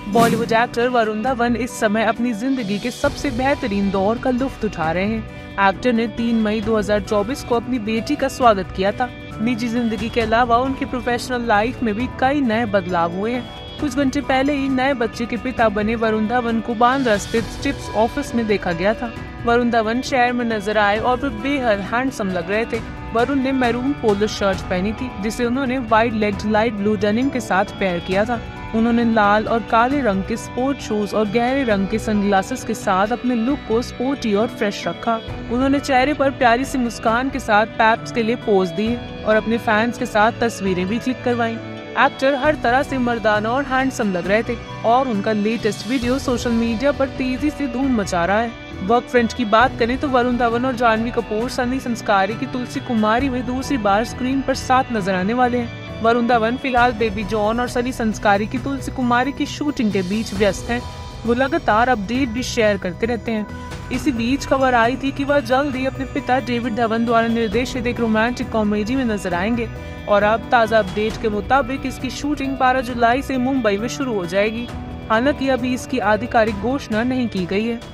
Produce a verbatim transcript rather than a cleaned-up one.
Bollywood actor Varun Dhawan इस समय अपनी जिंदगी के सबसे बेहतरीन दौर का लुत्फ उठा रहे हैं। एक्टर ने तीन मई दो हज़ार चौबीस को अपनी बेटी का स्वागत किया था। निजी जिंदगी के अलावा उनकी प्रोफेशनल लाइफ में भी कई नए बदलाव हुए हैं। कुछ घंटे पहले ही नए बच्चे के पिता बने वरुण धवन को बांद्रा स्थित चिप्स ऑफिस में देखा गया था। वरुण धवन शहर में नजर आए और वे बेहद हैंडसम लग रहे थे। वरुण ने मैरून पोलो शर्ट पहनी थी, जिसे उन्होंने wide legged light blue denim के साथ पेयर किया था। उन्होंने लाल और काले रंग के स्पोर्ट शूज और गहरे रंग के सनग्लासेस के साथ अपने लुक को स्पोर्टी और फ्रेश रखा। उन्होंने चेहरे पर प्यारी सी मुस्कान के साथ पैप्स के लिए पोज दिए और अपने फैंस के साथ तस्वीरें भी क्लिक करवाईं। एक्टर हर तरह से मर्दाना और हैंडसम लग रहे थे और उनका लेटेस्ट वीडियो सोशल मीडिया पर तेजी से धूम मचा रहा है। वर्क फ्रंट की बात करें तो वरुण धवन और जानवी कपूर सनी संस्कारी की तुलसी कुमारी में दूसरी बार स्क्रीन पर साथ नजर आने वाले हैं। वरुण धवन फिलहाल बेबी जॉन और सनी संस्कारी की तुलसी कुमारी की शूटिंग के बीच व्यस्त हैं। वो लगातार अपडेट भी शेयर करते रहते हैं। इसी बीच खबर आई थी कि वह जल्द ही अपने पिता डेविड धवन द्वारा निर्देशित एक रोमांटिक कॉमेडी में नजर आएंगे और अब ताज़ा अपडेट के मुताबिक इसकी शूटिंग बारह जुलाई से मुंबई में शुरू हो जाएगी। हालांकि अभी इसकी आधिकारिक घोषणा नहीं की गई है।